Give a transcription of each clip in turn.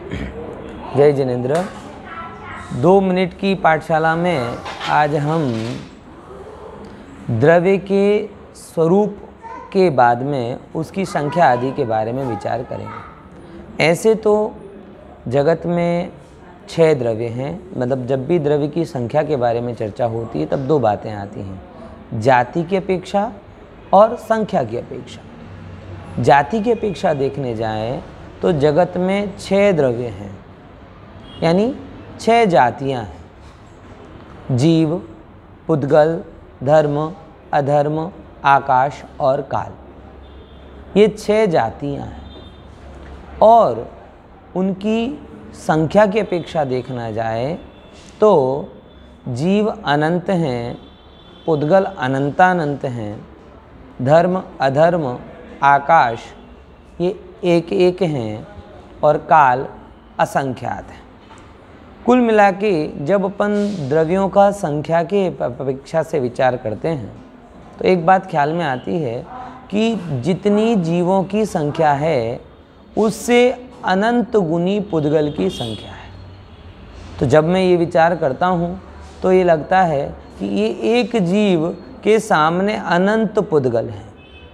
जय जिनेंद्र। 2 मिनट की पाठशाला में आज हम द्रव्य के स्वरूप के बाद में उसकी संख्या आदि के बारे में विचार करेंगे। ऐसे तो जगत में 6 द्रव्य हैं, मतलब जब भी द्रव्य की संख्या के बारे में चर्चा होती है तब 2 बातें आती हैं, जाति की अपेक्षा और संख्या की अपेक्षा। जाति की अपेक्षा देखने जाएं तो जगत में 6 द्रव्य हैं, यानी 6 जातियां हैं। जीव, पुद्गल, धर्म, अधर्म, आकाश और काल, ये 6 जातियां हैं। और उनकी संख्या की अपेक्षा देखना जाए तो जीव अनंत हैं, पुद्गल अनंतानंत हैं, धर्म, अधर्म, आकाश ये एक एक हैं और काल असंख्यात है। कुल मिला के जब अपन द्रव्यों का संख्या के अपेक्षा से विचार करते हैं तो एक बात ख्याल में आती है कि जितनी जीवों की संख्या है उससे अनंत गुनी पुद्गल की संख्या है। तो जब मैं ये विचार करता हूँ तो ये लगता है कि ये एक जीव के सामने अनंत पुद्गल हैं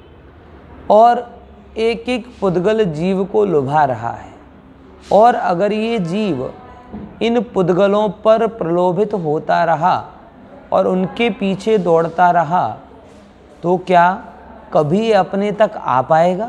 और एक एक पुद्गल जीव को लुभा रहा है। और अगर ये जीव इन पुद्गलों पर प्रलोभित होता रहा और उनके पीछे दौड़ता रहा तो क्या कभी अपने तक आ पाएगा?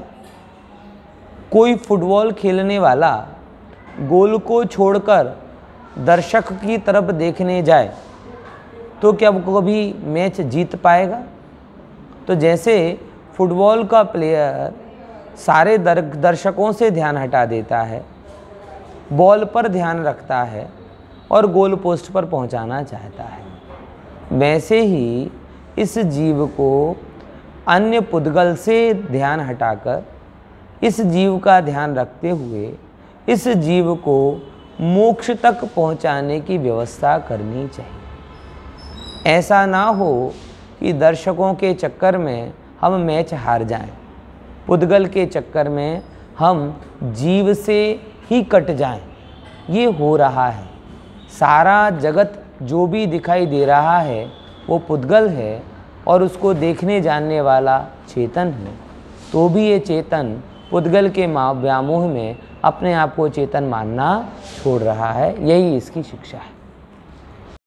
कोई फुटबॉल खेलने वाला गोल को छोड़कर दर्शक की तरफ देखने जाए तो क्या वो कभी मैच जीत पाएगा? तो जैसे फुटबॉल का प्लेयर सारे दर्शकों से ध्यान हटा देता है, बॉल पर ध्यान रखता है और गोल पोस्ट पर पहुंचाना चाहता है, वैसे ही इस जीव को अन्य पुद्गल से ध्यान हटाकर इस जीव का ध्यान रखते हुए इस जीव को मोक्ष तक पहुंचाने की व्यवस्था करनी चाहिए। ऐसा ना हो कि दर्शकों के चक्कर में हम मैच हार जाएं, पुद्गल के चक्कर में हम जीव से ही कट जाएं। ये हो रहा है। सारा जगत जो भी दिखाई दे रहा है वो पुद्गल है और उसको देखने जानने वाला चेतन है। तो भी ये चेतन पुद्गल के व्यामोह में अपने आप को चेतन मानना छोड़ रहा है। यही इसकी शिक्षा है।